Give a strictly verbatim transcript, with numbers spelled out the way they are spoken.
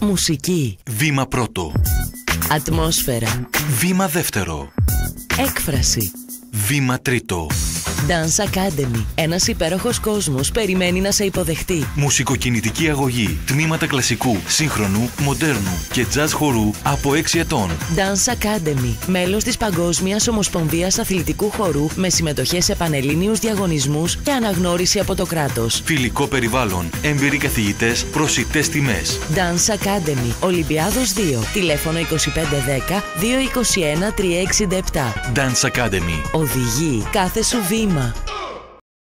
Μουσική. Βήμα πρώτο. Ατμόσφαιρα. Βήμα δεύτερο. Έκφραση. Βήμα τρίτο. Dance Academy. Ένας υπέροχος κόσμος περιμένει να σε υποδεχτεί. Μουσικοκινητική αγωγή. Τμήματα κλασικού, σύγχρονου, μοντέρνου και jazz χορού από έξι ετών. Dance Academy. Μέλος της Παγκόσμιας Ομοσπονδίας Αθλητικού Χορού με συμμετοχές σε πανελλήνιους διαγωνισμούς και αναγνώριση από το κράτος. Φιλικό περιβάλλον. Έμπειροι καθηγητές. Προσιτές τιμές. Dance Academy. Ολυμπιάδος δύο. Τηλέφωνο είκοσι πέντε δέκα δύο είκοσι ένα τριακόσια εξήντα επτά. Dance Academy. Οδηγεί κάθε σου βήμα.